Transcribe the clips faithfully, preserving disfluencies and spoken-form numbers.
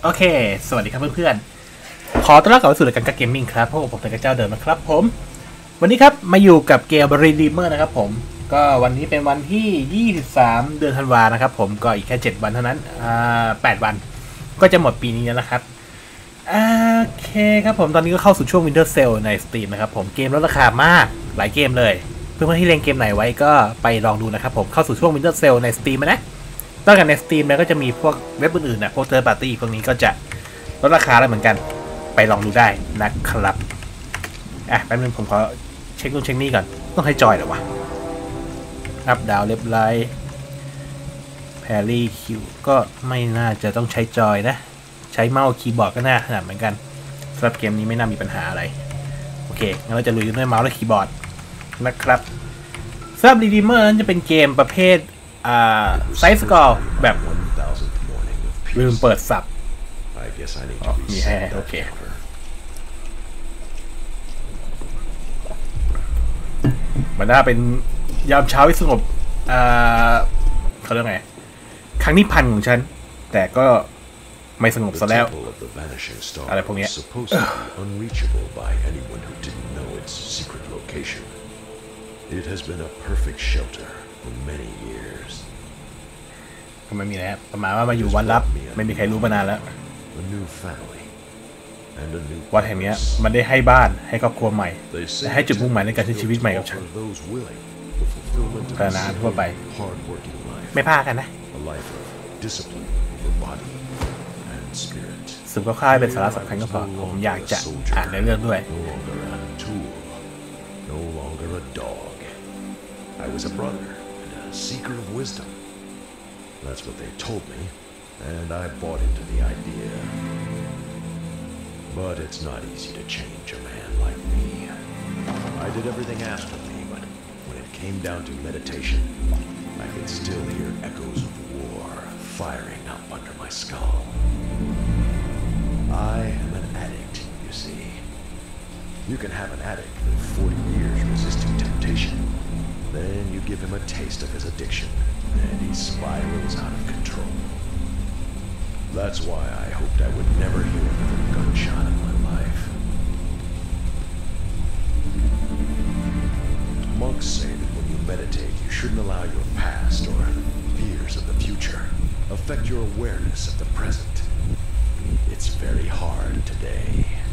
โอเคสวัสดีครับเพื่อนๆขอต้อนรับกลับสู่รายการกักเกมมิ่งครับพวกผมเป็นเจ้าเดิมนะครับผมวันนี้ครับมาอยู่กับเกม Redeemer นะครับผมก็วันนี้เป็นวันที่ยี่สิบสามเดือนธันวานะครับผมก็อีกแค่เจ็ดวันเท่านั้นอ่าแปดวันก็จะหมดปีนี้แล้วนะครับโอเคครับผมตอนนี้ก็เข้าสู่ช่วง Winter Sale ใน Steam นะครับผมเกมลดราคามากหลายเกมเลยเพื่อนๆที่เล่นเกมไหนไว้ก็ไปลองดูนะครับผมเข้าสู่ช่วง Winter Sale ใน Steam นะนอกจากใน Steam แล้วก็จะมีพวกเว็บอื่นๆนะพวก Third Party พวกนี้ก็จะลดราคาได้เหมือนกันไปลองดูได้นะครับอ่ะแป๊บนึงผมขอเช็คนู่นเช็คนี่ก่อนต้องให้จอยเหรอวะอัพดาวเล็บไลท์แพรรี่คิวก็ไม่น่าจะต้องใช้จอยนะใช้เมาส์คีย์บอร์ดก็น่าถนัดเหมือนกันสำหรับเกมนี้ไม่น่ามีปัญหาอะไรโอเคงั้นเราจะลุยด้วยเมาส์และคีย์บอร์ดนะครับสำหรับ Redeemer นั้นจะเป็นเกมประเภทอ่าไซส์สกอร์แบบลืมเปิดสับอ๋อมีให้โอเคมันน่าเป็นยามเช้าที่สงบอ่าเขาเรียกไงครั้งที่พันของฉันแต่ก็ไม่สงบซะแล้วอะไรพวกนี้ก็ไม่มีแล้วประมาณว่ามาอยู่วัดลับไม่มีใครรู้มานานแล้ววัดแห่งนี้มันได้ให้บ้านให้ครอบครัวใหม่และให้จุดมุ่งหมายในการใช้ชีวิตใหม่กับฉันพนาทั่วไปไม่พลาดกันนะซึ่งก็ค่ายเป็นสาระสำคัญก็พอผมอยากจะอ่านในเรื่องด้วย That's what they told me, and I bought into the idea. But it's not easy to change a man like me. I did everything asked of me, but when it came down to meditation, I could still hear echoes of war firing up under my skull. I am an addict, you see. You can have an addict live forty years resisting temptation. Then you give him a taste of his addiction.And he spirals out of control. That's why I hoped I would never hear another gunshot in my life. Monks say that when you meditate, you shouldn't allow your past or fears of the future affect your awareness of the present. It's very hard today.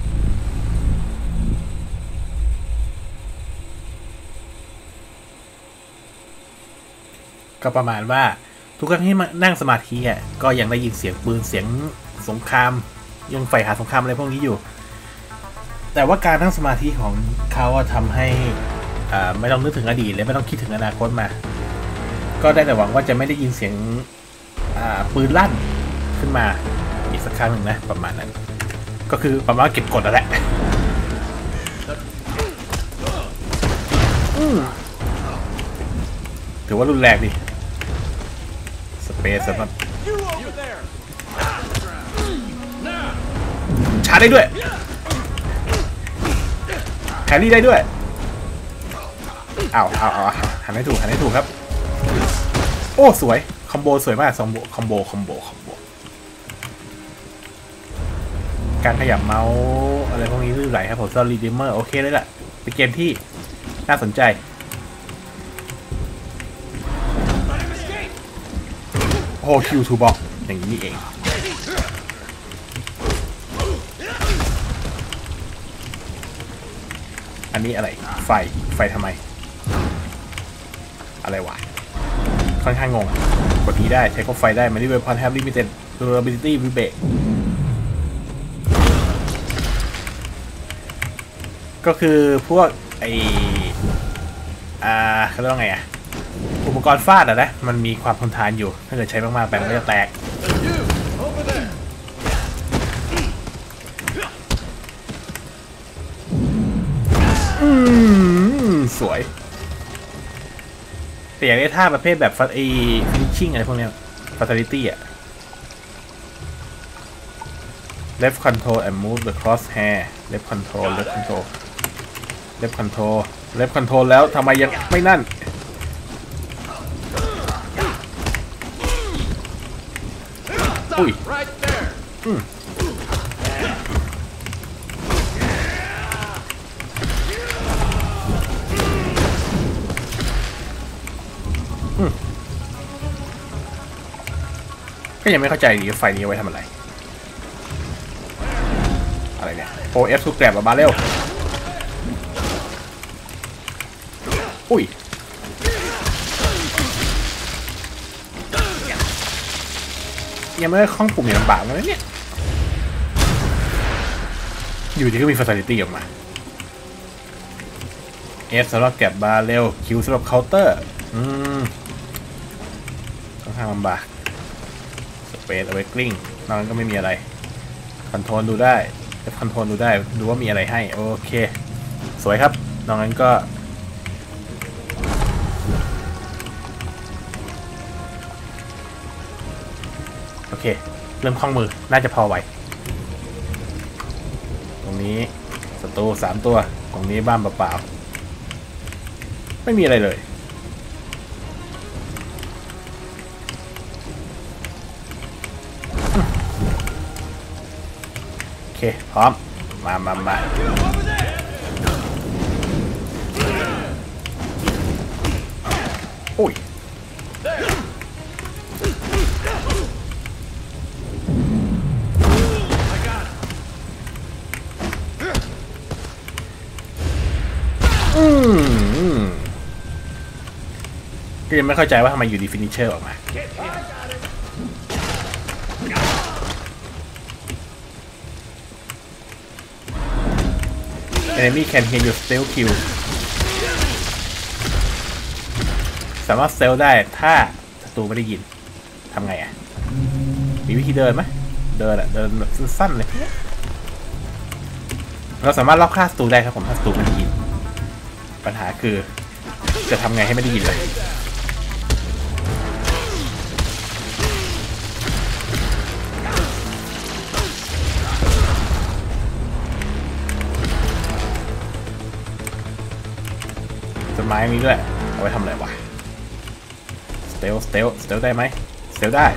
ก็ประมาณว่าทุกครั้งที่มานั่งสมาธิอ่ะก็ยังได้ยินเสียงปืนเสียงสงครามยังใฝ่หาสงครามอะไรพวกนี้อยู่แต่ว่าการนั่งสมาธิของเขาทำให้อ่าไม่ต้องนึกถึงอดีตและไม่ต้องคิดถึงอนาคตมาก็ได้แต่หวังว่าจะไม่ได้ยินเสียงอ่าปืนลั่นขึ้นมาอีกสักครั้งหนึ่งนะประมาณนั้นก็คือประมาณเก็บกดแล้วแหละถือว่ารุนแรงดิสเปซสำหรับชาร์จได้ด้วยแครี่ได้ด้วยเอาเอาเอาหันให้ถูกหันให้ถูกครับโอ้สวยคอมโบสวยมากสองโบคอมโบคอมโบคอมโบการขยับเมาส์อะไรพวกนี้ลื่นไหลครับผมซอล Redeemer โอเคเลยแหละเป็นเกมที่น่าสนใจโอ้คิวทูบ็อกอย่างนี้นี่เองอันนี้อะไรไฟไฟทำไมอะไรวะค่อนข้างงงกดนี้ได้ใช้ก็ไฟได้มันนี่เวพอนแฮปลิมิเต็ดดูราบิลิตี้วิเบกก็คือพวกไออ่าเขาเรียกว่าไงอะอุปกรณ์ฟาดอะนะมันมีความทนทานอยู่ถ้าเกิดใช้มากๆไปมันก็จะแตกอืมสวยแต่อย่างนี้ท่าประเภทแบบฟัตไอฟินิชชิ่งอะไรพวกนี้ฟาตาลิตี้อะ left control and move the crosshair left control left control left control left control แล้วทำไมยังไม่นั่น อุ้ยก็ยังไม่เข้าใจดีไฟนี้เอาไว้ทำอะไรอะไรเนี่ยโอเอฟทูแกรบมาเร็วอุ้ยยังไม่ได้คล้องปุ่มอย่างลำบากเลยเนี่ยอยู่ดีก็มี facility ออกมา F สำหรับแกะบาร์เร็ว Q สำหรับเคาน์เตอร์อืมค่อนข้างลำบากสเปซเอาไว้กลิ้งนอกนั้นก็ไม่มีอะไรคอนโทรลดูได้ F คอนโทรลดูได้ดูว่ามีอะไรให้โอเคสวยครับนอกนั้นก็โอเคเริ่มคล่องมือน่าจะพอไหวตรงนี้ศัตรูสามตัวตรงนี้บ้านเปล่าๆไม่มีอะไรเลยโอเคพร้อมมามามาอุ้ยอืมก็ยังไม่เข้าใจว่าทำไมอยู่ดีฟินิชเชอร์ออกมา Enemy can hear your stealth kill สามารถเซลได้ถ้าศัตรูไม่ได้ยินทำไงอ่ะมีวิธีเดินไหมเดินอะเดินแบบสั้นๆเลยเราสามารถล็อกฆ่าศัตรูได้ครับผมถ้าศัตรูไม่ได้ยินปัญหาคือจะทำไงให้ไม่ได้ยินเลยต้นไม้นี้ด้วยเอาไว้ทำอะไรวะสเตลสเตลสเตลได้ไหมสเตลได้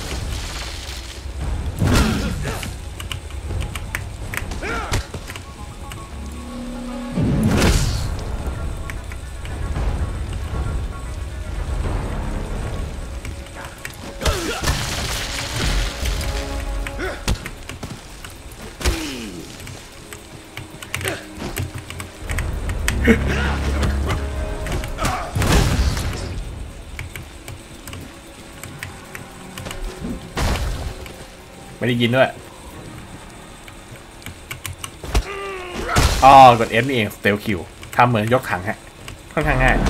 ไม่ได้ยินด้วยอ๋อกด F นี่เอง Stealth Kill ทำเหมือนยกถังฮะค่อนข้างง่าย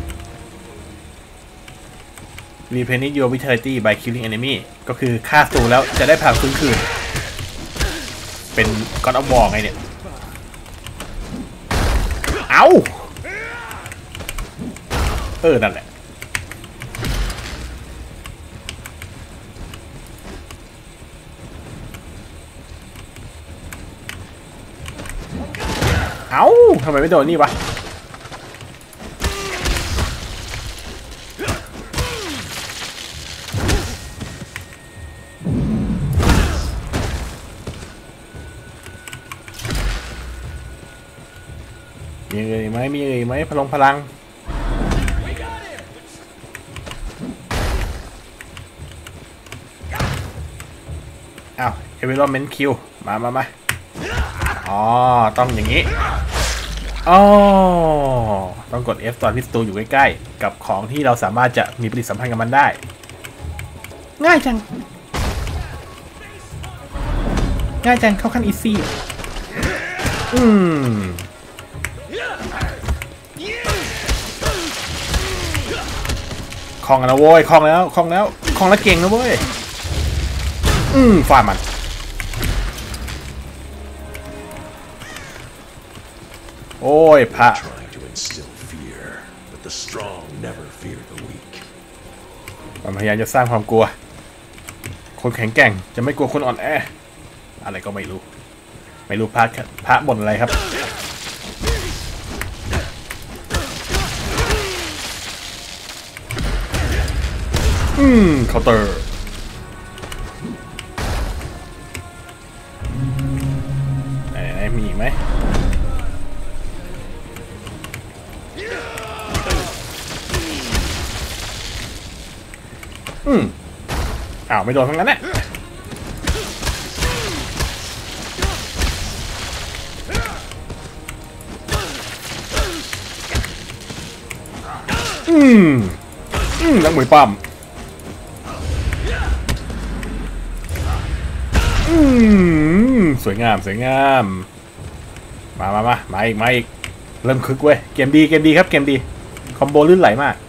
Replenish your vitality by killing enemy ก็คือฆ่าศัตรูแล้วจะได้พลังฟื้นคืนเป็น God of War ไงเนี่ยเอ้าเออนั่นแหละเอ้าทำไมไม่โดนนี่วะมีเอ่ยไหมมีเอ่ยไหมพลังพลังอ้าวเอเวอร์เมนต์คิวมามามาอ๋อต้องอย่างนี้อ๋อต้องกด F ตอนที่ศัตรูอยู่ใกล้ๆกับของที่เราสามารถจะมีปฏิสัมพันธ์กับมันได้ง่ายจังง่ายจังเข้าขั้นอีซี่อืมคล่องแล้วโว้ยคล่องแล้วคล่องแล้วคล่องแล้วเก่งนะเว้ยอืมฟาดมันโอ้ยพระมันพยายามจะสร้างความกลัวคนแข็งแกร่งจะไม่กลัวคนอ่อนแออะไรก็ไม่รู้ไม่รู้พระพระบ่นอะไรครับอืมเคาน์เตอร์ไหนไหนมีอีกไหมอืมอ้าวไม่โดนทั้งนั้นแหละอืมอืมนักมวยปั้มอืมสวยงามสวยงามมามามามาอีกมาอีกเริ่มคึกเว้ยเกมดีเกมดีครับเกมดีคอมโบลื่นไหลมาก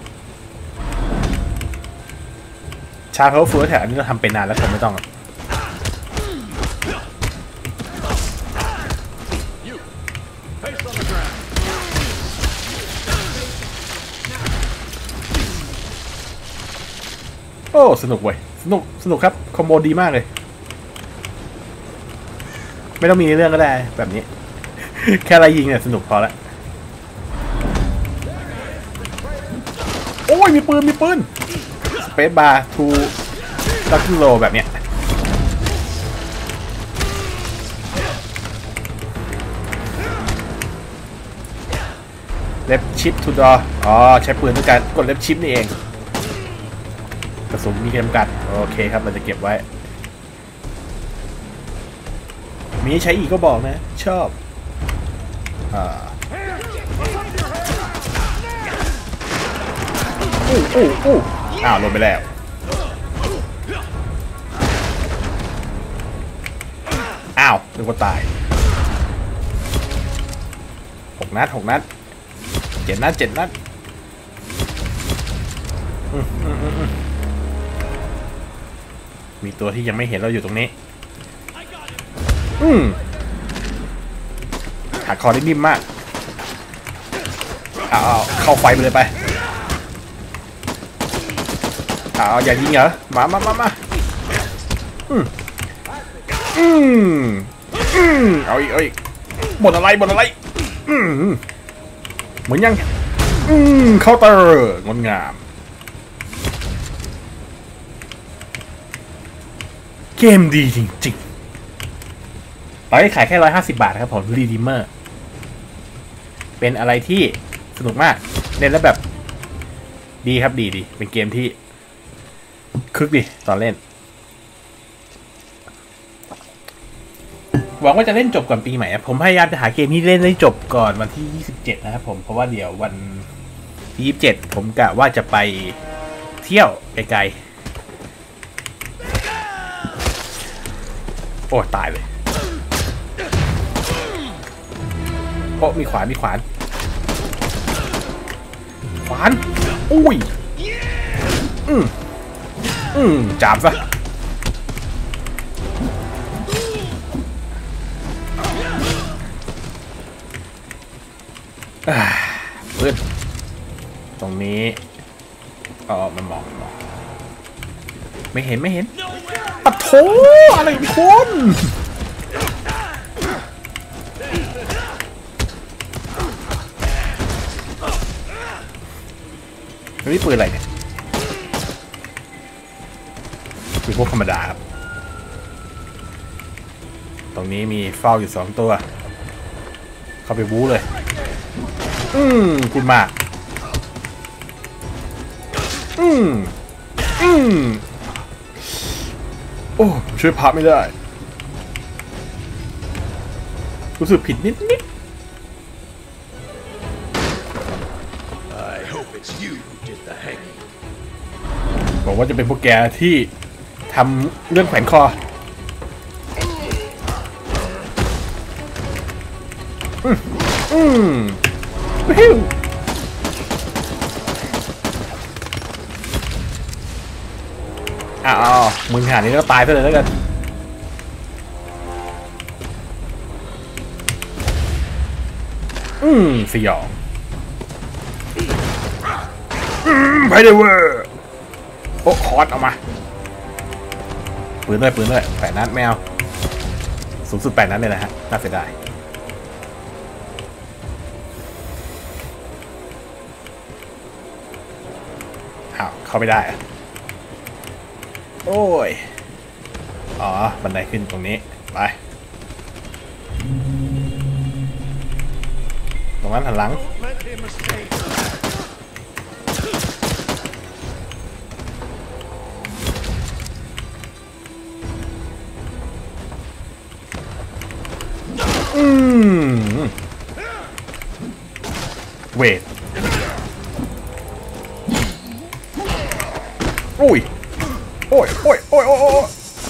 ชาร์จเขาฟูลแท็กอันนี้เราทำเป็นนานแล้วผมไม่ต้องโอ้สนุกเว้ยสนุกสนุกครับคอมโบดีมากเลยไม่ต้องมีในเรื่องก็ได้แบบนี้ แค่ไล่ยิงเนี่ยสนุกพอละโอ้ยมีปืนมีปืนสเปซบาร์ทูลักกิ้งโลแบบเนี้ยเล็บชิปทูดออ๋อใช้ปืนด้วยการกดเล็บชิปนี่เองกระสุนมีจำกัดโอเคครับเราจะเก็บไว้มีใช้อีกก็บอกนะชอบอ่าอู้อู้อู้อ้าวลงไปแล้วอ้าวนึกว่าตายหกนัดหกนัดเจ็ดนัดเจ็ดนัดมีตัวที่ยังไม่เห็นเราอยู่ตรงนี้อืมหักคอได้นิ่มมากเอาเข้าไฟไปเลยไปเอาอย่ายิงเหรอมามามามาอืมอืมอืมเอาอีกเอาอีกบนอะไรบนอะไรอืมเหมือนยังอืมเคาน์เตอร์งดงามเกมดีจริงๆตอนนี้ขายแค่ร้อยห้าสิบบาทครับผม Redeemer เป็นอะไรที่สนุกมากเล่นแล้วแบบดีครับดีดีเป็นเกมที่คึกดิตอนเล่นหวังว่าจะเล่นจบก่อนปีใหม่ผมพยายามจะหาเกมที่เล่นได้จบก่อนวันที่ยี่สิบเจ็ดนะครับผมเพราะว่าเดี๋ยววันที่ยี่สิบเจ็ดผมกะว่าจะไปเที่ยวไกลๆโอ้ตายเลยโอ้มีขวานมีขวานขวานอุ้ยอืมอืมจับซะปืนตรงนี้อ๋อมันมองมองไม่เห็นไม่เห็นปะโถอะไรคนนี่ปืนอะไรเนี่ยคือพวกธรรมดาครับตรงนี้มีเฝ้าอยู่สองตัวเข้าไปบู๊เลยอืมคุณมากอืมอืมโอ้ช่วยพับไม่ได้รู้สึกผิดนิดนิดบอกว่าจะเป็นพวกแกที่ทำเรื่องแขวนคออืมอืมวิวอ้าวมึงหานี้ก็ตายไปเลยแล้วกันอืมสยองอืมไปเดเวอร์โอ้คอร์สเอามาปืนด้วยปืนด้วยแปดนัดแมวสูงสุดแปดนัดเลยนะฮะน่าเสียดายอ้าวเข้าไม่ได้อะโอ้ยอ๋อบันไดขึ้นตรงนี้ไปตรงนั้นหันหลังเวทโอ้ยโอ้ยโอ้ยโอ้ยโอ้ย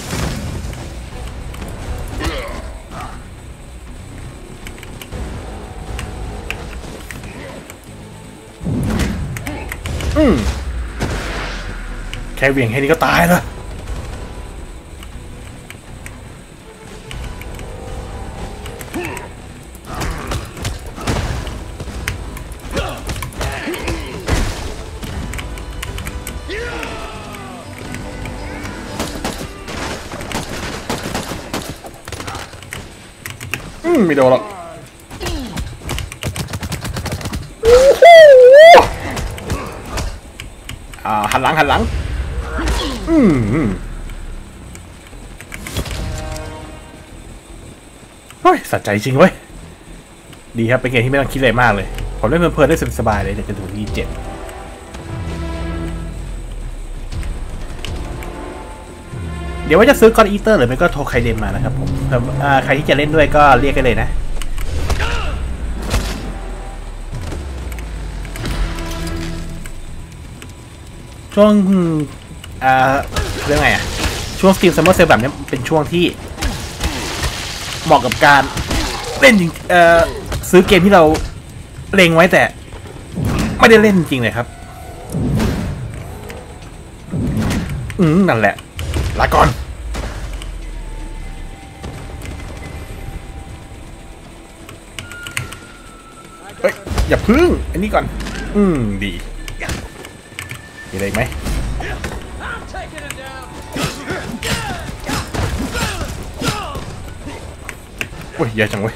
อืมแค่เวียงแค่นี้ก็ตายแล้วอืมไม่โดนหรอกอ่าหันหลังหันหลังอืมเฮ้ยสะใจจริงเว้ยดีครับเป็นเกมที่ไม่ต้องคิดอะไรมากเลยผมเล่นเพลินๆได้สบายๆเลยเดี๋ยวจะถึงที่เจ็ดเดี๋ยวว่าจะซื้อก้อนอีเตอร์หรือไม่ก็โทไคเดนมานะครับผมใครที่จะเล่นด้วยก็เรียกกันเลยนะช่วงอ่าเรื่องไงอ่ะช่วงสตรีมซัมเมอร์เซลแบบนี้เป็นช่วงที่เหมาะกับการเล่นจริงเอ่อซื้อเกมที่เราเล็งไว้แต่ไม่ได้เล่นจริงเลยครับอืมนั่นแหละลาก่อนเฮ้ยอย่าพึ่งอันนี้ก่อนอืมดีมีอะไรไหมโอ้ยเยอะจังเว้ย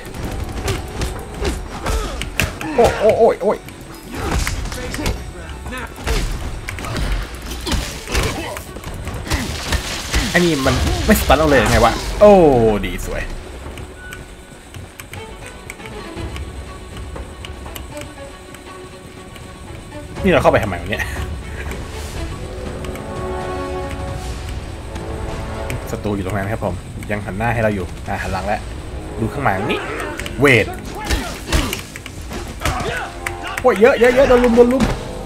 โอ้โอ้โอ้ยโอ้ยอันนี้มันไม่สตันเอาเลยไงวะโอ้ดีสวยนี่เราเข้าไปทำไมวะเนี่ยศัตรูอยู่ตรงนั้นครับผมยังหันหน้าให้เราอยู่อ่าหันหลังแล้วดูข้างหลังนี่เวทโอ้ยเยอะเยอะเยอะโดนลุมโดนลุม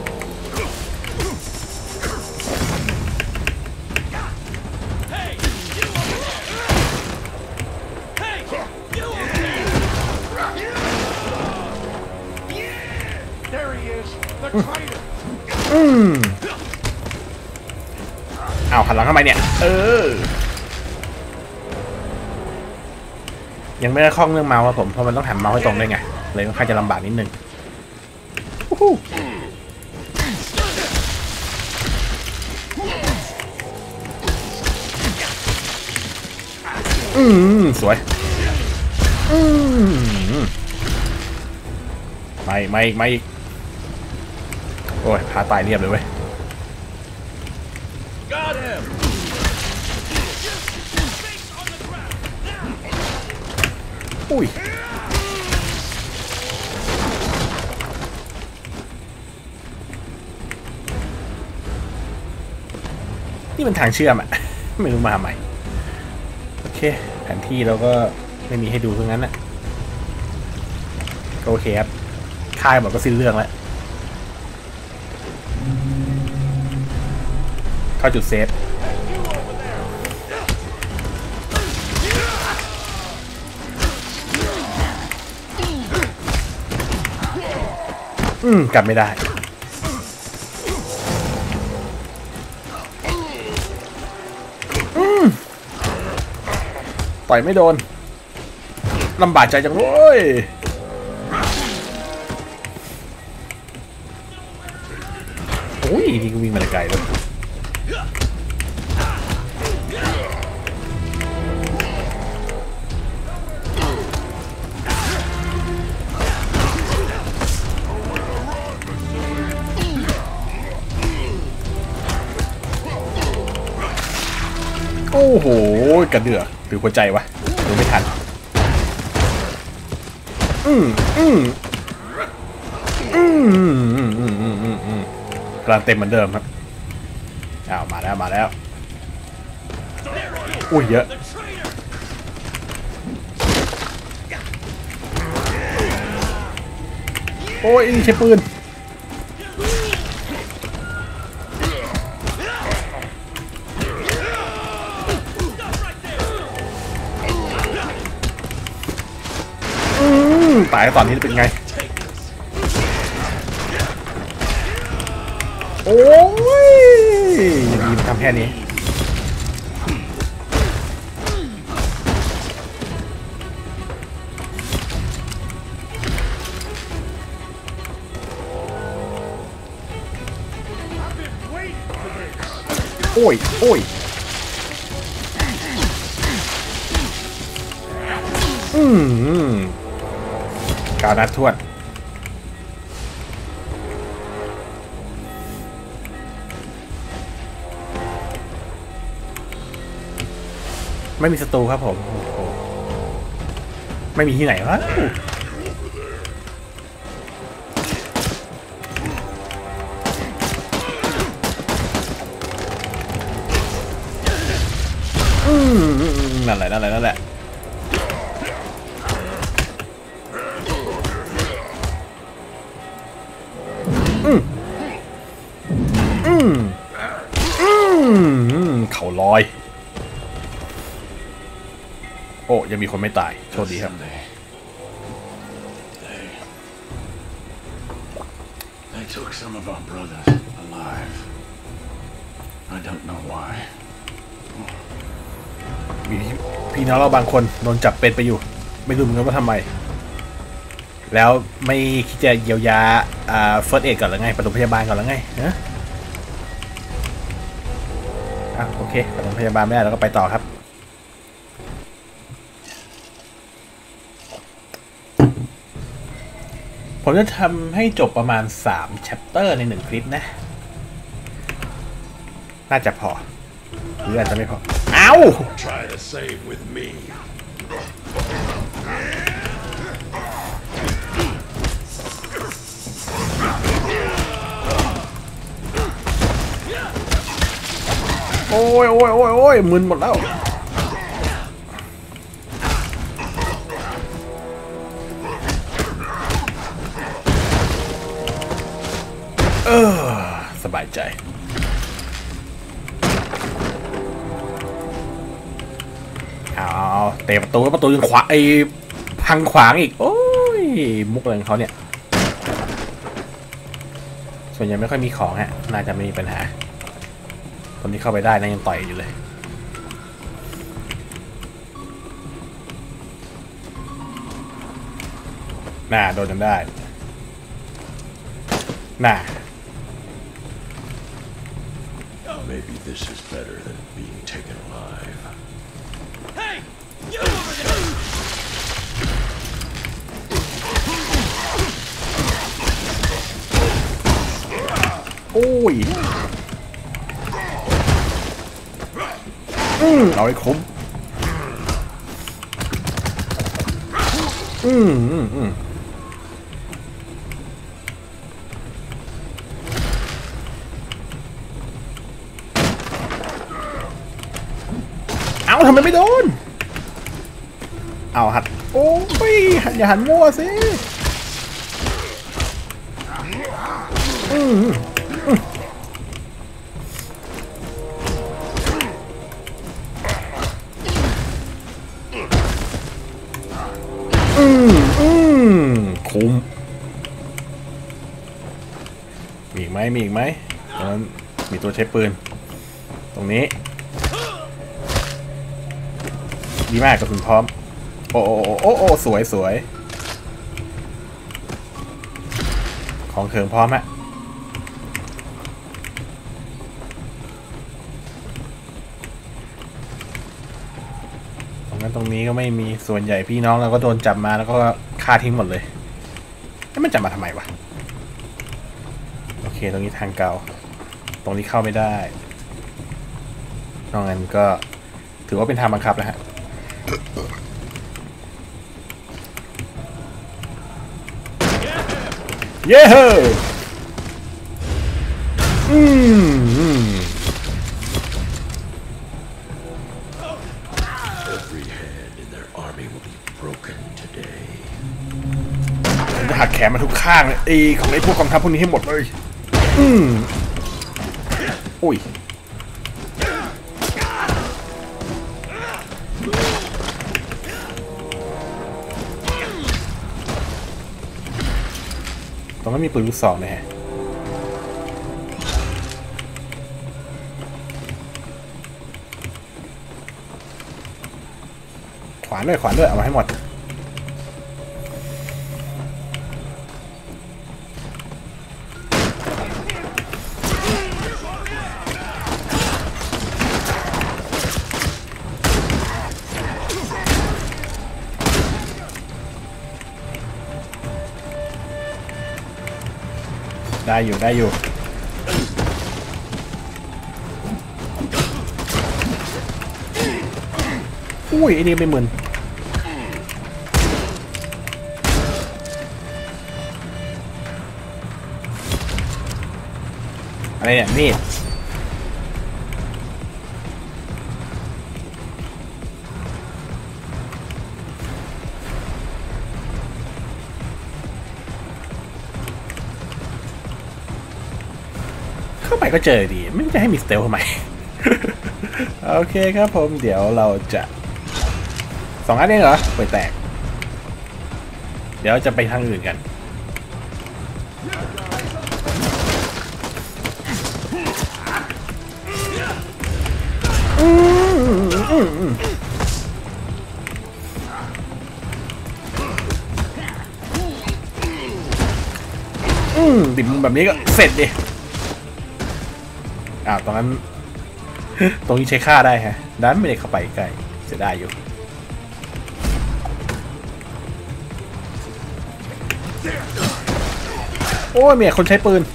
อืมเอาหันหลังทำไมเนี่ยเออยังไม่ได้คล่องเรื่องเมาส์ครับผมเพราะมันต้องหันเมาส์ให้ตรงด้วยไงเลยค่อนข้างจะลำบากนิดนึงอืมสวยอืมไม่ไม่ไม่โอ้ยพาตายเรียบเลยเว้ยอุ้ยนี่มันทางเชื่อมอะ ไม่รู้มาใหม่โอเคแผนที่เราก็ไม่มีให้ดูตรงนั้นนะโอเคครับค่ายบอกก็สิ้นเรื่องแล้วเข้าจุดเซฟอืมกลับไม่ได้อืมต่อยไม่โดนลำบากใจจังเว้ยโอ้ยนี่ก็วิ่งมาไกลเลยโอ้โหกระเดือกหรือหัวใจวะดูไม่ทันอืมอืมอืมอืมอืมอืมอืมอืมอืมกำลังเต็มเหมือนเดิมครับอ้าวมาแล้วมาแล้วอุ้ยเยอะโอ้ยนี่ใช้ปืนตายตอนนี้เป็นไงโอ้ยยังดีมันทำแค่นี้โอ้ยโอ้ยอืมกาวนัดทวดไม่มีศัตรูครับผมไม่มีที่ไหนวะอืมนั่นแหละนั่นแหละนั่นแหละอืมอืมอืมเขาลอยโอ้ยังมีคนไม่ตายโชคดีครับ They took some of our brothers alive. I don't know why. มีพี่น้องเราบางคนโดนจับเป็นไปอยู่ไม่รู้เหมือนกันว่าทำไมแล้วไม่คิดจะเยียวยาอ่าเฟิร์สเอดก่อนหรือไงปฐมพยาบาลก่อนหรือไงฮะอ่ะโอเคปฐมพยาบาลไม่ได้เราก็ไปต่อครับผมจะทำให้จบประมาณสาม chapter ในหนึ่งคลิปนะน่าจะพอหรืออาจจะไม่พอเอ้า Try to save with me. โอ้ยโอ้ยโอ้ยโอ้ยมึนหมดแล้วเออสบายใจเอาเตะประตูประตูยังขวาไอ้พังขวางอีกโอ้ยมุกอะไรของเขาเนี่ยส่วนใหญ่ไม่ค่อยมีของฮะน่าจะไม่มีปัญหาคนที่เข้าไปได้นะยังต่อยอยู่เลยน่าโดนจนได้น่า Maybe this is better than being taken alive. Hey! You over there! โอ้ยอืมเอาไอ้คมอืมอืมอืมเอาทำไมไม่โดนเอาหัดโอ้ยอย่าหันมั่วสิอืมอืมอืมคุ้มมีอีกไหมมีอีกไหมตรงนั้นมีตัวใช้ปืนตรงนี้ดีมากกระสุนพร้อมโอ้โอ้โอ้โอ้สวยสวยของเถิงพร้อมฮะตรงนั้นตรงนี้ก็ไม่มีส่วนใหญ่พี่น้องเราก็โดนจับมาแล้วก็ฆ่าทิ้งหมดเลยแล้วมันจับมาทำไมวะโอเคตรงนี้ทางเก่าตรงนี้เข้าไม่ได้นอกนั้นก็ถือว่าเป็นทางบังคับแล้วฮะเย้อืม Every hand in their army will be broken today. จะหักแขขนมาทุกข้างเลยไอ้ของไอ้พวกกองทัพพวกนี้ให้หมดเลยอืมอุ้ยตรงนั้นมีปืนลูกซองนะฮะขวานด้วยขวานด้วยเอามาให้หมดได้อยู่ได้อยู่อุ้ยไอ้นี่ไม่มึนอะไรเนี่ยมีดเข้าไปก็เจอดีไม่จะให้มีสเตลทำไม โอเคครับผมเดี๋ยวเราจะสองอันเองเหรอเปิดแตกเดี๋ยวจะไปทางอื่นกันอืมอืมอืมอืมดิบแบบนี้ก็เสร็จดิอ้าวตรงนั้น ตรงนี้ใช้ค่าได้ฮะดันไม่ได้เข้าไปใกล้จะได้อยู่โอ้ยเมียคนใช้ปืน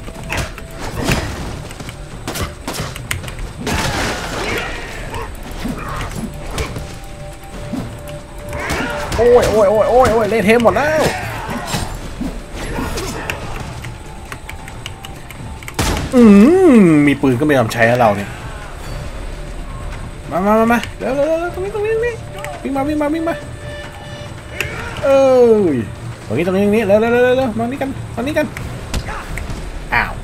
โอ้ยโอ้ยโอ้ยโอ้ยโอ้ยเละเทะหมดแล้วอืมมีปืนก็ไม่ยอมใช้แล้วเราเนี่ยมามามามาเร็วเร็วเร็วตรงนี้ตรงนี้ตรงนี้วิ่งมาวิ่งมาวิ่งมาเอ้ยตรงนี้ตรงนี้ตรงนี้เร็วเร็วเร็วเร็วมานี่กันมานี่กันอ้าว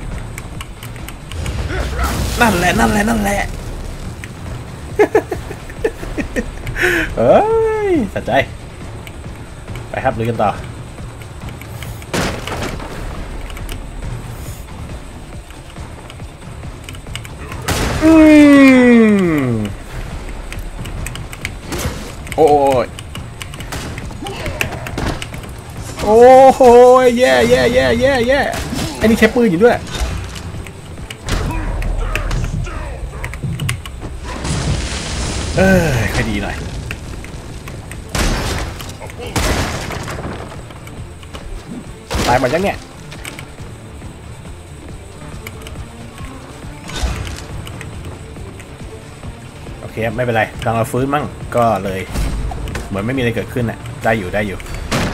นั่นแหละนั่นแหละนั่นแหละเฮ้ยสะใจไปครับลุยกันต่ออืมโอ้ยโอ้โหแย่แย่แย่แย่แย่ไอ้นี่ใช้ปืนอยู่ด้วยเออใครดีหน่อยตายหมดยังเนี่ยโอเคไม่เป็นไรกำลังเราฟื้นมั่งก็เลยเหมือนไม่มีอะไรเกิดขึ้นน่ะได้อยู่ได้อยู่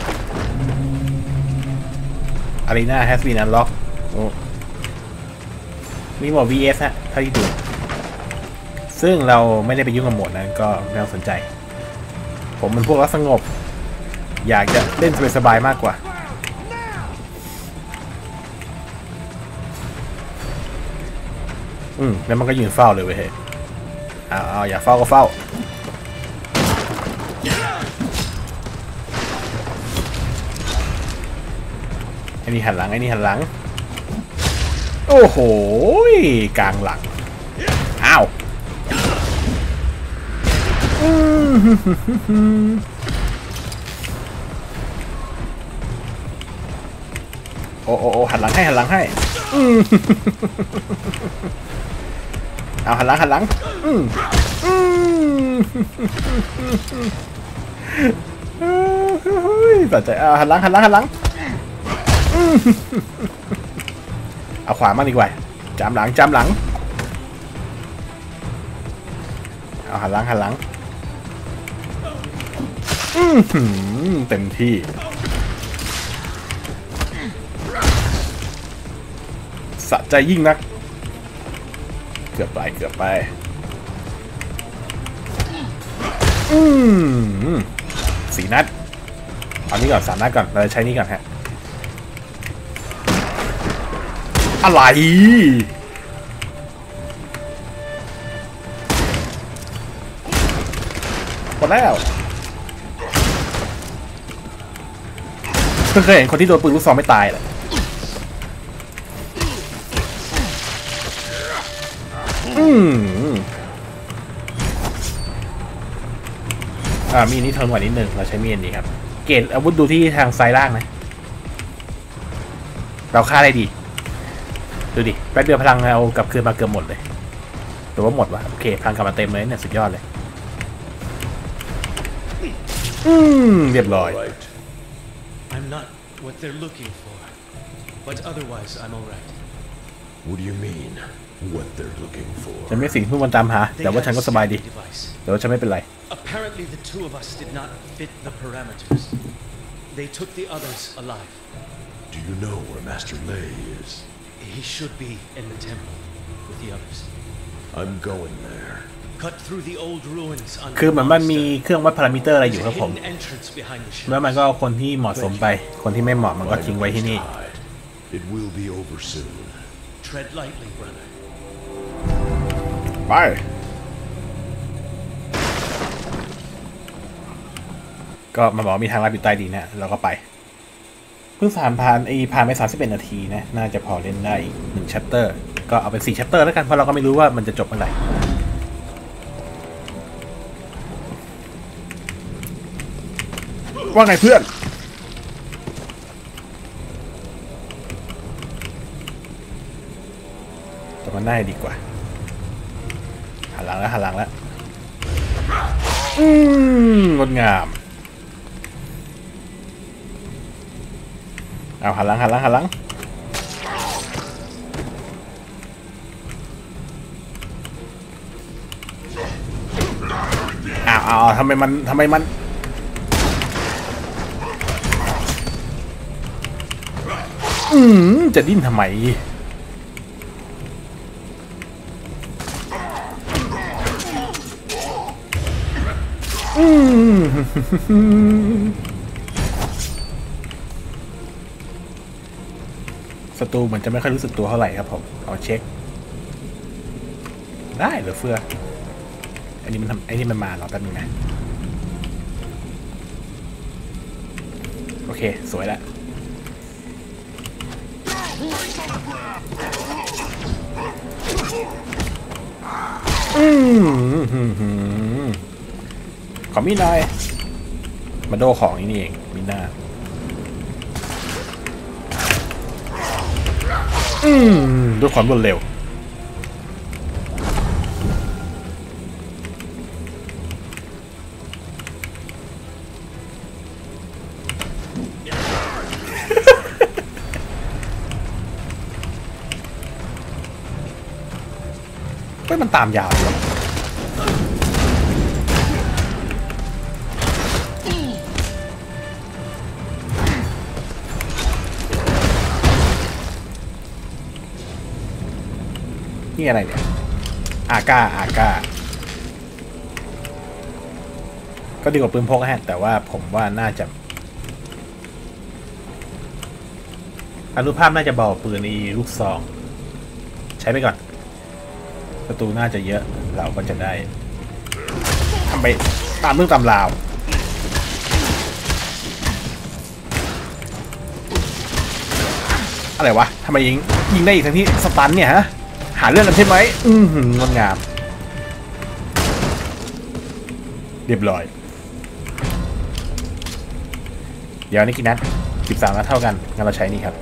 Arena has been unlocked โอ้มีโหมด วี เอส ฮะเท่าที่ดูซึ่งเราไม่ได้ไปยุ่งกับโหมดนั้นก็ไม่ต้องสนใจผมเป็นพวกรักสงบอยากจะเล่นสบายๆมากกว่าอืมแล้วมันก็ยืนเฝ้าเลยเว้ยเอาเอาอยากเฝ้าก็เฝ้าไอ้นี่หันหลังไอ้นี่หันหลังโอ้โหกลางหลังอ้าวโอ้โอ้โอ้หันหลังให้หันหลังให้เอาหันหลังหันหลังอืมอืมตัดใจเอาหันหลังหันหลังหันหลังเอาขวามาดีกว่าจามหลังจามหลังเอาหันหลังหันหลังเต็มที่สะใจยิ่งนักเกือบไปเกือบไปอืมสี่นัดเอานี้ก่อนสามนัดก่อนเราจะใช้นี้ก่อนฮะอะไรหมดแล้วเพิ่งเคยเห็นคนที่โดนปืนลูกซองไม่ตายเลยอืมอ่ามีนี่ทนกว่านิดนึงเราใช้มีดนี้ครับเกรดอาวุธดูที่ทางซ้ายล่างนะเราฆ่าได้ดีดูดิแป๊บเดียวพลังเอากลับคืนมาเกือบหมดเลยหรือว่าหมดวะโอเคพลังกลับมาเต็มเลยเนี่ยสุดยอดเลยอืมเรียบร้อย I'm not what they're looking for, but otherwise I'm alright. What do you mean, what they're looking for? ฉันไม่สิ่งที่มันตามหาแต่ว่าฉันก็สบายดีแต่ว่าฉันไม่เป็นไร Apparently the two of us did not fit the parameters. They took the others alive. Do you know where Master Lei is? He should be in the temple with the others. I'm going there. Cut through the old ruins. คือเหมือนมันมีเครื่องวัดพารามิเตอร์อะไรอยู่ครับผม Hidden entrance behind the แล้วมัน shadows. ก็เอาคนที่เหมาะสมไปคนที่ไม่เหมาะมันก็ทิ้งไว้ที่นี่ It will be over soon. Tread lightly, brother. ไปก็มาบอกมีทางลัดอยู่ใต้ดินนะเราก็ไปเพิ่งสามผ่านไอผ่านไปสามสิบเอ็ดนาทีนะน่าจะพอเล่นได้อีกหนึ่งชัปเตอร์ก็เอาเป็นสี่ชัปเตอร์แล้วกันเพราะเราก็ไม่รู้ว่ามันจะจบเมื่อไหร่ว่าไงเพื่อนแต่มันน่าดีกว่าหันหลังแล้วหันหลังแล้วอืมงดงามเอาหันหลังหันหลังหันหลังอ้าวอ้าวทำไมมันทำไมมันอืมจะดิ้นทำไมอืมศัตรูเหมือนจะไม่ค่อยรู้สึกตัวเท่าไหร่ครับผมเอาเช็คได้เหรือเฟืออันนี้มันทำไอ้นี่มันมาเหรอแป๊บนึงนะโอเคสวยแล้วอืมขอมีดหน่อยมาโดของนี่นี่เองมีหน้าอืมด้วยความรวดเร็วเฮ้ยมันตามยาวเลยนี่อะไรเนี่ยอาก้าอาก้าก็ดีกว่าปืนพกฮะแต่ว่าผมว่าน่าจะอนุภาพน่าจะเบาปืนในลูกซองใช้ไปก่อนประตูน่าจะเยอะเราก็จะได้ทำไปตามเรื่องตามราวอะไรวะทำไมยิงยิงได้อีกทั้งที่สตันเนี่ยฮะหาเรื่องกันใช่ไหมอืมงดงามเรียบร้อยเดี๋ยวนี่กี่นัดสิบสามนัดเท่ากันงั้นเราใช้นี่ครับ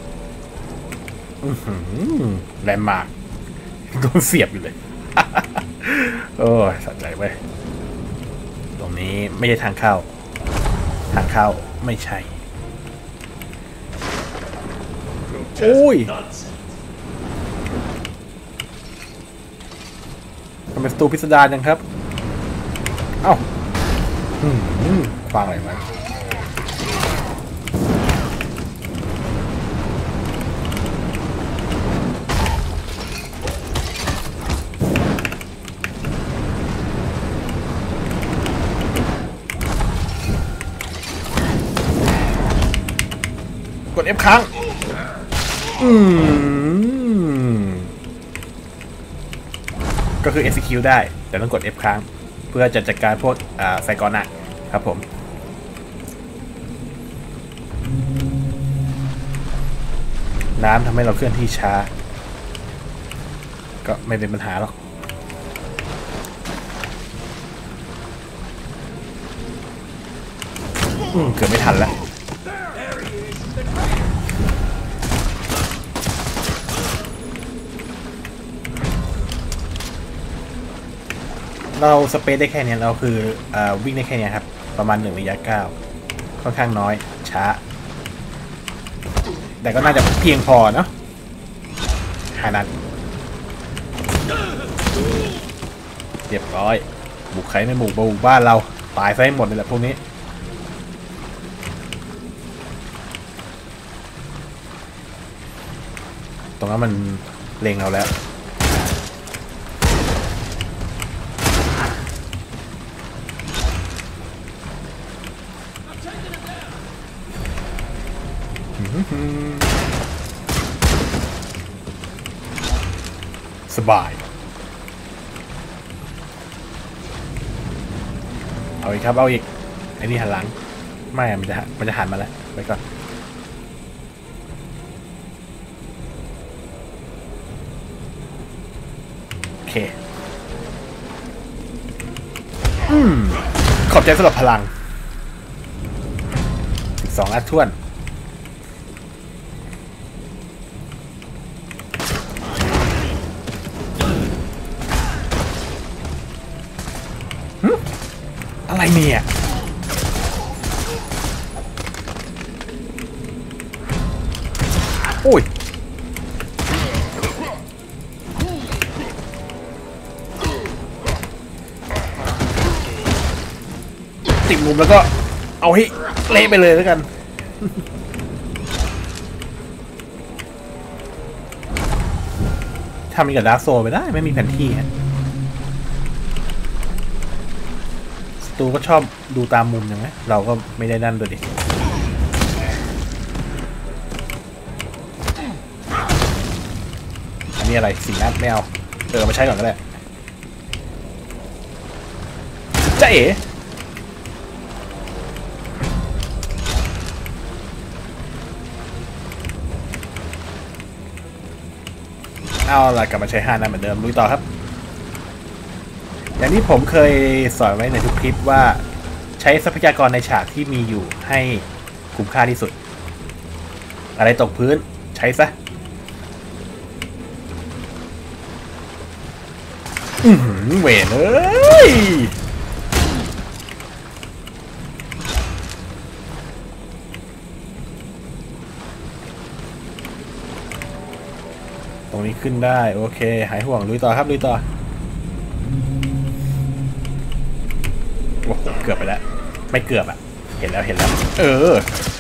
แรงมากโดนเสียบอยู่เลย โอ้ยสะใจเว้ยตรงนี้ไม่ใช่ทางเข้าทางเข้าไม่ใช่โอ้ยทำไมสตูพิสดารจังครับเอ้าฟังอะไรมากด F ค้างอืมก็คือ execute ได้แต่ต้องกด F ค้างเพื่อจะจัดการพวกไซกอน่ะครับผมน้ำทำให้เราเคลื่อนที่ช้าก็ไม่เป็นปัญหาหรอกอืมเกือบไม่ทันแล้วเราสเปซได้แค่นี้เราคืออวิ่งได้แค่นี้ครับประมาณหนึ่งระยะก้าวค่อนข้างน้อยช้าแต่ก็น่าจะเพียงพอเนาะขนาดเรียบร้อยบุกใครไม่บุกบุกบ้านเราตายซะให้หมดเลยแหละพวกนี้ตรงนั้นมันเล็งเราแล้วสบายเอาอีกครับเอาอีกไอ้นี่หันหลังไม่มันจะมันจะหันมาแล้วไปก่อนโอเคอืมขอบใจสำหรับพลังอีกสองนัดท้วนอะไรเนี่ยโอ้ยติดมุมแล้วก็เอาให้เละไปเลยแล้วกันทำมีกับดาร์กโซลไปได้ไม่มีแผนที่ฮะตูก็ชอบดูตามมุมอย่างนี้เราก็ไม่ได้นั่นด้วยดิอันนี้อะไรสีนัดไม่เอาเออมาใช้ก่อนก็ได้จ๊ะเอ๋เอาล่ะกลับมาใช้ห้านัดเหมือนเดิมลุยต่อครับอย่างที่ผมเคยสอนไว้ในทุกคลิปว่าใช้ทรัพยากรในฉากที่มีอยู่ให้คุ้มค่าที่สุดอะไรตกพื้นใช้ซะอืมเวรเลยตรงนี้ขึ้นได้โอเคหายห่วงลุยต่อครับลุยต่อโอ้โหเกือบไปแล้วไม่เกือบอ่ะเห็นแล้วเห็นแล้วเออ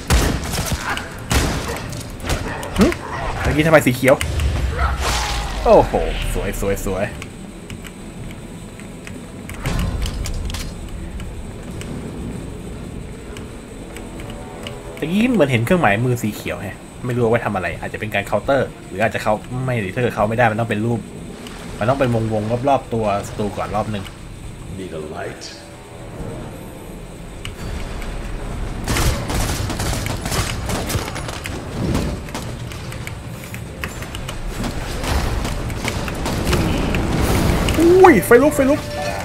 เมื่อกี้ทำไมสีเขียวโอ้โหสวยสวยสวยตะกี้เหมือนเห็นเครื่องหมายมือสีเขียวไงไม่รู้ว่าทำอะไรอาจจะเป็นการเคาน์เตอร์หรืออาจจะเขาไม่หรือถ้าเกิดเขาไม่ได้มันต้องเป็นรูปมันต้องเป็นวงวงรอบๆตัวศัตรูก่อนรอบหนึ่ง Need a light? อุ้ยไฟลุกไฟลุก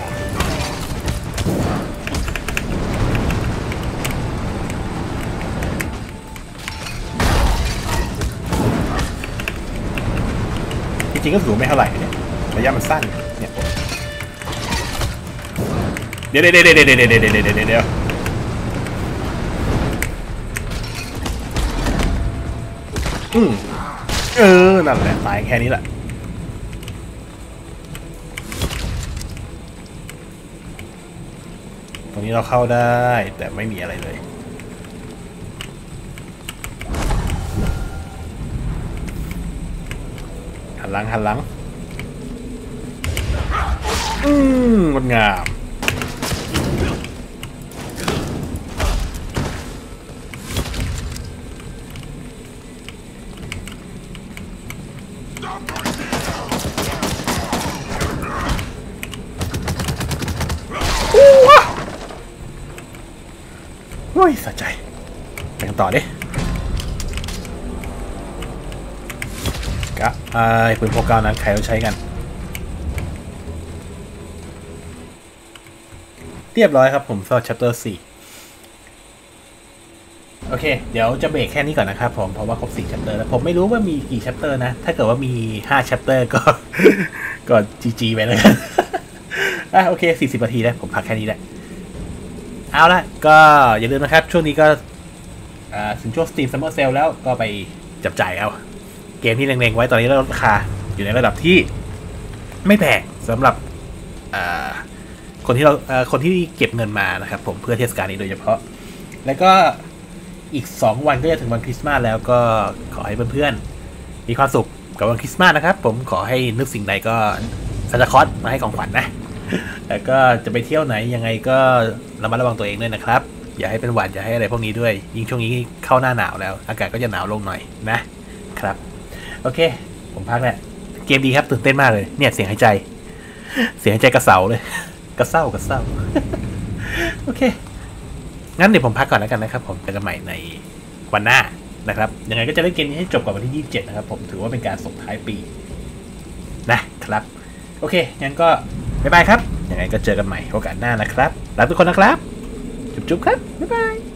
จริงๆก็ถือไม่เท่าไหร่เนี่ยระยะมันสั้นเนี่ยเดี๋ยวเดี๋ยวเดี๋ยวเดี๋ยวเดี๋ยวเดี๋ยวเดี๋ยวเดี๋ยวเดี๋ยวอืมเออนั่นแหละตายแค่นี้แหละตรงนี้เราเข้าได้แต่ไม่มีอะไรเลยหันหลังหันหลังอืมงดงามโอ้ยสะใจไปกันต่อดิกะไอ้ปืนพกเก้านั้นใครเขาใช้กันเรียบร้อยครับผมสำหรับ chapter สี่โอเคเดี๋ยวจะเบรกแค่นี้ก่อนนะครับผมเพราะว่าครบสี่ chapter แล้วผมไม่รู้ว่ามีกี่ chapter นะถ้าเกิดว่ามีห้า chapter ก็ ก็ จี จี ไปเลยอ่ะโอเคสี่สิบนาทีแล้วผมพักแค่นี้แหละเอาละก็อย่าลืมนะครับช่วงนี้ก็ถึงช่วง Steam Summer Sale แล้วก็ไปจับจ่ายเอาเกมที่เล็งๆไว้ตอนนี้ลดราคาอยู่ในระดับที่ไม่แพงสำหรับคนที่เราคนที่เก็บเงินมานะครับผมเพื่อเทศกาลนี้โดยเฉพาะแล้วก็อีกสองวันก็จะถึงวันคริสต์มาสแล้วก็ขอให้เพื่อนๆมีความสุขกับวันคริสต์มาสนะครับผมขอให้นึกสิ่งใดก็ซานตาคลอสมาให้ของขวัญ นะแล้วก็จะไปเที่ยวไหนยังไงก็ระมัดระวังตัวเองด้วยนะครับอย่าให้เป็นหวัดอย่าให้อะไรพวกนี้ด้วยยิ่งช่วงนี้เข้าหน้าหนาวแล้วอากาศก็จะหนาวลงหน่อยนะครับโอเคผมพักแล้วเกมดีครับตื่นเต้นมากเลยเนี่ยเสียงหายใจเสียงหายใจกระเสาเลยกระเซ้ากระเซ้า โอเคงั้นเดี๋ยวผมพักก่อนแล้วกันนะครับผมเจอกันใหม่ในวันหน้านะครับยังไงก็จะเล่นเกมนี้ให้จบก่อนวันที่ยี่สิบเจ็ดนะครับผมถือว่าเป็นการส่งท้ายปีนะครับโอเคงั้นก็บ๊ายบายครับยังไงก็เจอกันใหม่โอกาสหน้านะครับรักทุกคนนะครับจุ๊บๆครับบ๊ายบาย